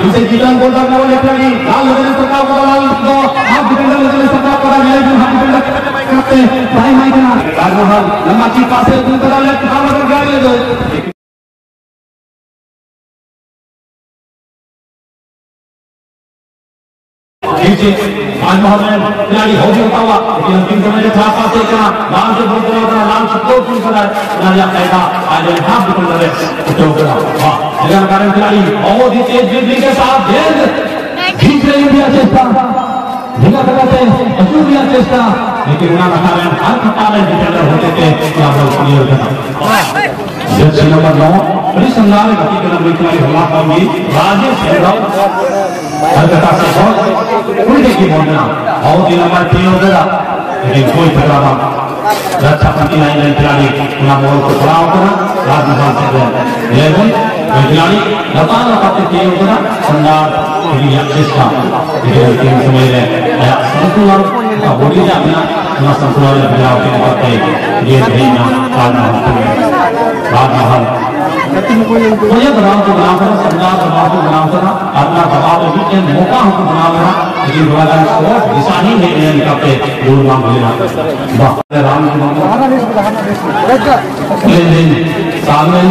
इसे जीवन बोल रहा है लेटरी लाल लगने सरकार को लाल दो हाथ डिफेंडर लगने सरकार को लाल लेकिन हाथ डिफेंडर करते भाई माइक ना राजमहल लंबा की पासे दूर करा ले काम कर गाड़ी ले दो नीचे राजमहल में खिलाड़ी हो होता हुआ लेकिन अंतिम समय में था पास एक लाल से बोल रहा लाल सबको फुल करा राजा कैदा आज हाफ डिफेंडर है तो करा वाह जगह कारण खिलाड़ी बहुत ही तेज ड्रिबलिंग के साथ गेंद खींच रही इंडिया चेष्टा ढीला करते असूरिया चेष्टा लेकिन उन्होंने कारण हर खटाले डिफेंडर होते थे क्या बॉल क्लियर करना जर्सी नंबर 9 बड़ी संभाल गति के नंबर खिलाड़ी हमला करेंगे राजेश यादव हरकता से बहुत उल्टे की बॉल ना बहुत ही लंबा तीन हो गया लेकिन कोई टकराव रक्षा पंक्ति लाइन खिलाड़ी उन्हें बॉल को खड़ा होकर राजमहल से लेवल खिलाड़ी लगातार लगाते तीन हो गया संदार क्रिया चेष्टा लेकिन तीन समय में संतुलन का बॉडी जाना उन्हें संतुलन बदलाव के करते ये भेजना राजमहल मुझे दबाव को बनाव करना संदार दबाव को बनाव करना अपना दबाव भी एक मौका हमको बनाव करना लेकिन वाला शॉट दिशा ही नहीं निकलते दूर मांग लेना वाह राम लेन सामने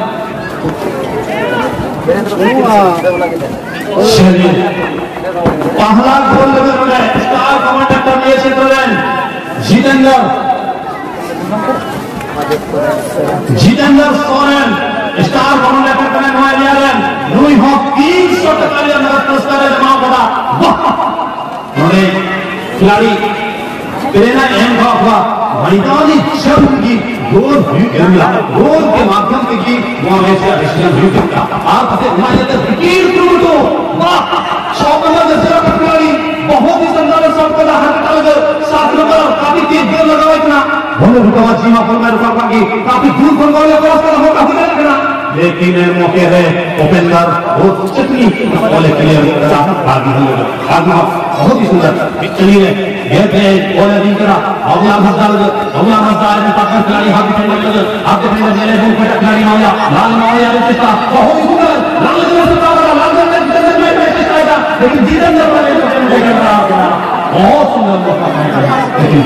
पहला गोल लगा स्टार कमांडर लिए क्षेत्र जितेंद्र सोरेन स्टार कमांडर करने वाले यार रूई हो 300 टका लिया नगद पुरस्कार जमा करा उन्होंने खिलाड़ी प्रेरणा एम का मैदानी जंग की गोल गोल के माध्यम से की वहां में से डिसीजन हुई था आप से हमारे तो विकेट टूटो वाह 100 नंबर दशरा खिलाड़ी बहुत ही शानदार शॉट का हर अलग 7 नंबर काफी तेज गोल लगा इतना बोले रुकवा सीमा पर में रुका पागी काफी दूर गोल गोल क्रॉस कर मौका हुआ लगना लेकिन मौके रहे ओपेंदर बहुत चटनी बॉल क्लियर करा आगे बहुत ही सुंदर चलिए गेंद पे बॉल नहीं करा अगला मजदार में पाकर खिलाड़ी हाथ डिफेंडर मेरे बॉल पर खिलाड़ी माया लाल माया चेष्टा बहुत ही सुंदर लाल में चेष्टा आएगा लेकिन जितेंद्र बहुत सुंदर मौका लेकिन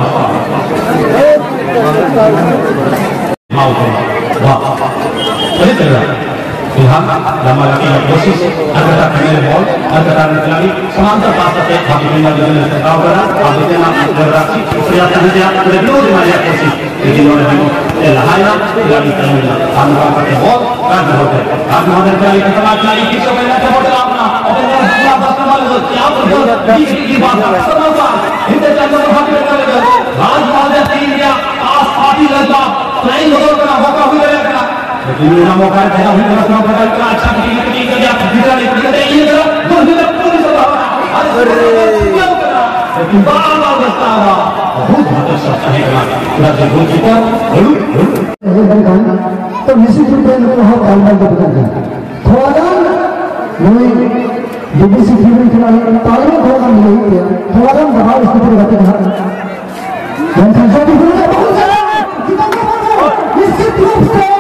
फिलहाल लंबा लगी कोशिश अगता करने बॉल अगता खिलाड़ी समांतर पास करते बाकी डिफेंडर जो सरकार करा आप देना कर रखी प्रयास करने आप विरोध मारिया कोशिश लेकिन उन्होंने लहाया खिलाड़ी करना हम करते बॉल काट होते आज हमारे खिलाड़ी खतरनाक खिलाड़ी किस समय में होता अपना अपने दूसरा बस्तर वाले क्या पर की बात समझा हिंदे चंद्र हाथ में कर राजमहल ने 3 या पास पार्टी लगा फ्लाइंग बदल का मौका हुआ रहेगा लेकिन ये मौका है हुई रखना पड़ा इतना अच्छा नहीं कर दिया भीतर नहीं ये जरा गोल भी पूरी सभा लेकिन बार-बार बचता हुआ बहुत अच्छा रहेगा पूरा गोल कीपर तो निश्चित रूप से बहुत तालमेल का पता है थोड़ा वही बीबीसी फील्ड खिलाड़ी तालमेल थोड़ा नहीं हुआ थोड़ा दबाव इसके ऊपर रहते हैं जनसंख्या भी बहुत ज्यादा निश्चित रूप से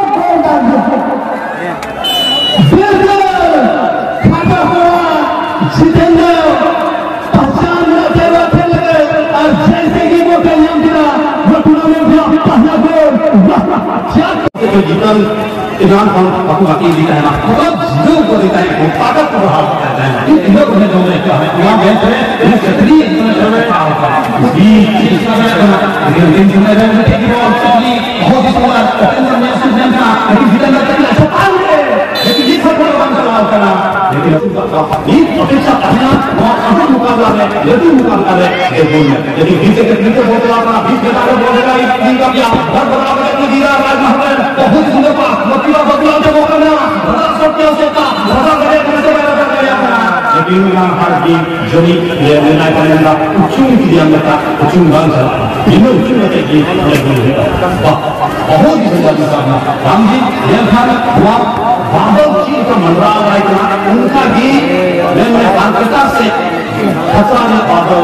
जीवन इनाम आपको बाकी देता है ना बहुत जीवन को देता है ताकत को बढ़ा देता है इन तीनों को जो मैं क्या है यहाँ बेंच में इन सक्रिय समय का होता है इस समय लेकिन इन समय में ठीक बॉल चली बहुत ही सुंदर ओपेंद्र ने सुजन का लेकिन जीवन में चला सफल है लेकिन ये सब बड़ा बंद सवाल करना लेकिन ये अपेक्षा पहला और अहम मुकाबला है यदि मुकाबला है ये बोल है लेकिन बीच के बीच बहुत बड़ा 20 घंटा का बोलेगा ये का क्या बहुत बड़ा बड़ा गिरा राजमहल बहुत सुंदर पास बदला के मौका मिला बड़ा शॉट क्या होता बड़ा बड़े कैसे बड़ा कर दिया लेकिन नाम हर की जनी ये निर्णय करेगा उच्चुंग की अंगता उच्चुंग बंद है इन्हें उच्चुंग के की बहुत ही सुंदर मुकाबला राम जी ये खान हुआ बादल जी का मनराज आएगा उनका गीत मैंने पात्रता से फसाने बादल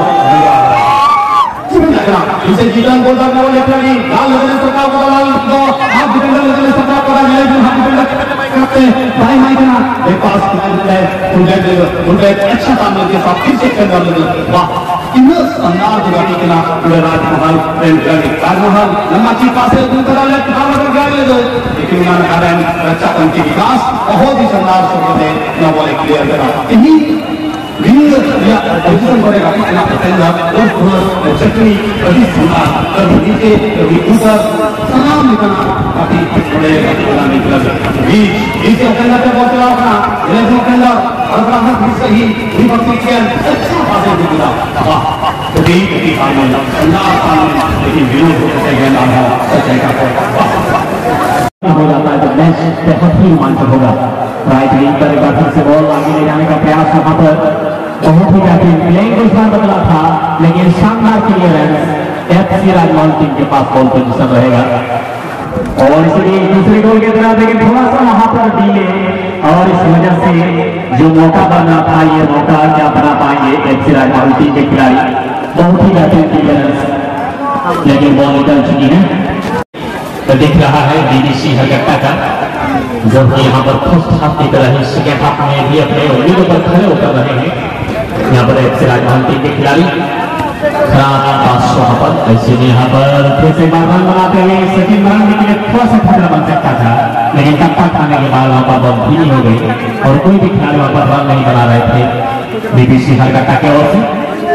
इसे जीवन बोल रहा है लेटरी लाल लगने सरकार को लाल दो हाथ डिफेंडर लगने सरकार को लाल लेकिन हाथ डिफेंडर करते भाई माइक ना पास उनका एक अच्छा सामने के साथ फिर से खेल वाले वाह इन्हें अंदाज दिखाने के ना पूरे राजमहल राजमहल नमाची पासे दूसरा ले काम अगर कर ले दो लेकिन उन्होंने कहा रक्षा उनकी विकास बहुत ही शानदार शब्द में न बोले क्लियर करा यही या पोजीशन करेगा इतना पसंद और चटनी कभी सुना कभी नीचे कभी ऊपर तमाम निकलना काफी बड़े निकला बीच अंदर से बहुत अपना रेलवे के अंदर और अपना हर हिस्सा ही विभक्ति के अच्छा बातें निकला वाह कभी कभी सामने अंदाज सामने लेकिन विरोध होते गए नाम है सच्चाई का हो जाता है तो मैच बहुत ही रोमांचक होगा। राइट विंग पर एक बार फिर से बॉल आगे ले जाने का प्रयास वहां पर बहुत ही बेहतरीन प्लेइंग को इसमें बदला था लेकिन शानदार क्लियरेंस एफसी राजमहल टीम के पास बॉल पोजीशन रहेगा और इसलिए दूसरे गोल के तरफ लेकिन थोड़ा सा वहां पर डिले और इस वजह से जो मौका बनना था ये मौका क्या बना पाएंगे एफसी राजमहल टीम के खिलाड़ी। बहुत ही बेहतरीन क्लियरेंस लेकिन बॉल निकल चुकी है। तो दिख रहा है बीबीसी हरकट्टा का जो कि यहाँ पर फर्स्ट हाफ की तरह ही सेकेंड हाफ में भी अपने उम्मीदों पर खड़े उतर रहे हैं। यहाँ पर एफसी राजमहल टीम के खिलाड़ी खराब पास वहां पर ऐसे में यहाँ पर फिर से बार बनाते हुए सचिन बनाने के लिए थोड़ा सा खतरा बन सकता था लेकिन टप्पा खाने के बाद वहां पर बॉल धीमी हो गई और कोई भी खिलाड़ी वहां पर रन नहीं बना रहे थे बीबीसी हरकट्टा की ओर से।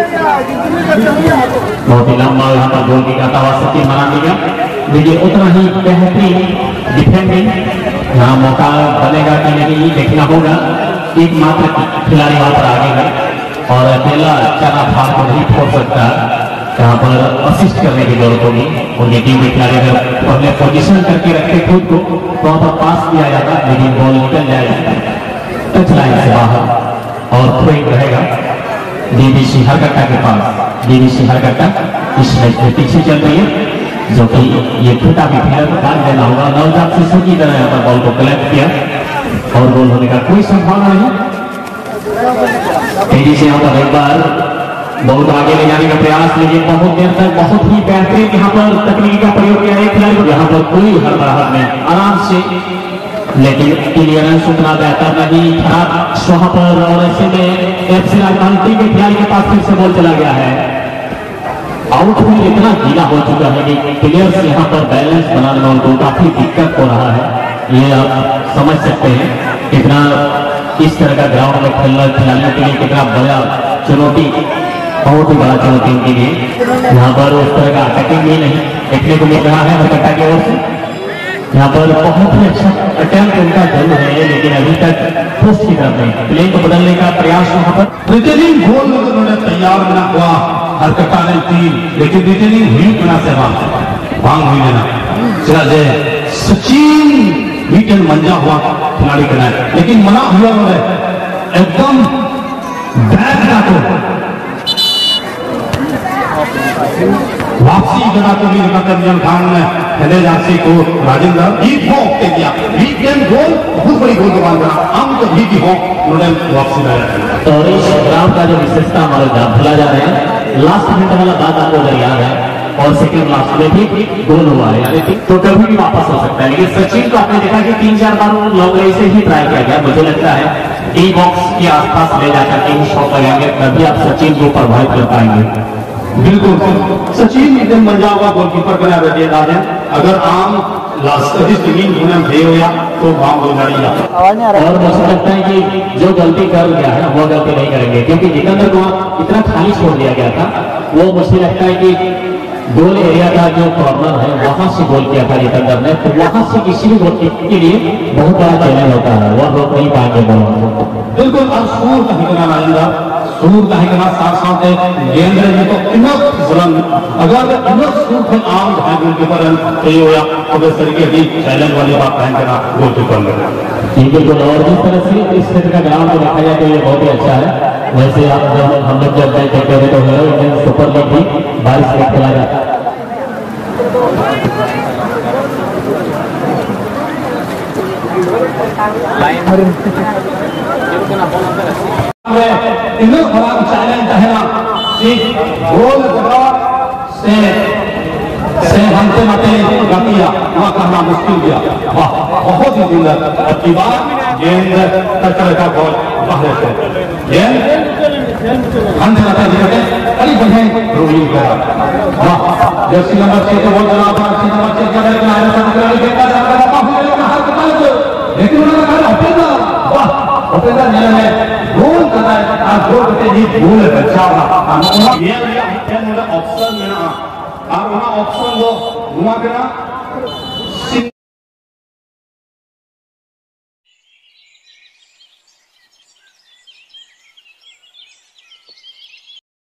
बहुत ही लंबा यहाँ पर गोल की करता हुआ सचिन बनाने का देखिए उतना ही बेहतरीन डिफेंडिंग यहाँ मौका बनेगा कि नहीं देखना होगा। एकमात्र खिलाड़ी वहां पर आगे है और अकेला चारा फाड़ को नहीं छोड़ सकता यहाँ पर असिस्ट करने की जरूरत होगी। उनकी टीम के खिलाड़ी अगर पहले पोजीशन करके रखते खुद को तो वहां पर पास किया जाता लेकिन बॉल निकल जाएगा टच लाइन से बाहर और थ्रोइंग रहेगा बीबीसी हरकट्टा के पास। बीबीसी हरकट्टा इस मैच में पीछे चल रही है जो कि ये छोटा भी खेल डाल देना होगा। नवजात शिशु की तरह यहाँ पर बॉल को कलेक्ट किया और गोल होने का कोई संभावना नहीं। तेजी से यहाँ पर एक बार बॉल को आगे ले जाने का प्रयास लेकिन बहुत देर तक बहुत ही बेहतरीन यहाँ पर तकनीकी का प्रयोग किया है खिलाड़ी यहाँ पर कोई हड़बड़ाहट नहीं आराम से लेकिन क्लियरेंस उतना बेहतर नहीं खराब वहां पर और ऐसे में एफसी राजमहल टीम के खिलाड़ी के पास फिर से बॉल चला गया है। आउटफील्ड इतना गीला हो चुका है कि प्लेयर्स यहाँ पर बैलेंस बनाने में उनको काफी दिक्कत हो रहा है। ये आप समझ सकते हैं कितना इस तरह का ग्राउंड में खेलना खिलाड़ियों के लिए कितना बड़ा चुनौती बहुत ही बड़ा चुनौती उनके लिए। यहाँ पर उस तरह का अटैकिंग भी नहीं देखने को मिल रहा है हरकट्टा की ओर से। यहाँ पर बहुत ही अच्छा अटेम्प्ट उनका जरूर है लेकिन अभी तक पोस्ट की तरफ नहीं प्लेन को बदलने का प्रयास वहां पर रिटर्निंग गोल उन्होंने तैयार बना हुआ हरकट्टा ने टीम लेकिन रिटर्निंग हुई बना से भांग हुई लेना चला जाए सचिन वीकेंड मंजा हुआ खिलाड़ी का लेकिन मना हुआ उन्होंने एकदम बैक को वापसी करा को भी नियम खान ने खेले जासी को राजेंद्र हीट हो के दिया वीकेंड गोल बहुत बड़ी गोल के बाद बना हम तो हीट हो उन्होंने वापसी लाया। तो इस ग्राउंड का जो विशेषता हमारे भूला जा रहे हैं लास्ट मिनट वाला बात आपको अगर याद है और सेकंड लास्ट में भी गोल हुआ है यानी तो कभी भी वापस हो सकता है लेकिन सचिन को आपने देखा कि 3-4 बार लॉन्ग रेंज से ही ट्राई किया गया। मुझे लगता है डी बॉक्स के आसपास ले जाकर के शॉट लगाएंगे तभी आप सचिन को प्रभावित कर पाएंगे। बिल्कुल सचिन एकदम मंजा हुआ गोलकीपर बना बैठे राजन अगर आम लास्ट टीम हो या तो भाव और मुझे लगता है कि जो गलती कर गया है वो गलती नहीं करेंगे क्योंकि जितेंद्र को इतना खाली छोड़ दिया गया था वो मुझे लगता है कि गोल एरिया का जो कॉर्नर है वहां से गोल किया था जितेंद्र ने तो वहां से किसी भी गोल के लिए बहुत बड़ा चैलेंज होता है वह रोक नहीं पाएंगे बॉल। बिल्कुल और सूर का हिकना राजेंद्र सूर का हिकना साथ साथ गेंद रही तो इनफ बुलंद अगर इनफ सूर के आम है गोलकीपर सही हो या तो इस तरीके की चैलेंज वाली बात पहन करना गोलकीपर में बिल्कुल। और जिस तरह से इस क्षेत्र का ग्राउंड को देखा जाए तो ये बहुत ही अच्छा है। वैसे आप जब हम लोग जब मैच देखते थे तो हीरो इंडियन सुपर लीग भी बारिश में खेला जाता है। चैलेंज है ना गोल से हमसे मते गतिया वहां करना मुश्किल गया बहुत ही सुंदर अब की बात गेंद टचर का बॉल बाहर से गेंद अंदर आता है अली बढ़े रोलिंग करा वाह जर्सी नंबर 6 के बॉल चला था नंबर 6 के अंदर आया था गेंद का जाकर बाहर से हाथ निकाल लेकिन उन्होंने कहा ओपेंदर वाह ओपेंदर ने गोल करना है आज गोल करते ही गोल बचावा ये ऑप्शन में ना और वहां ऑप्शन वो घुमा के ना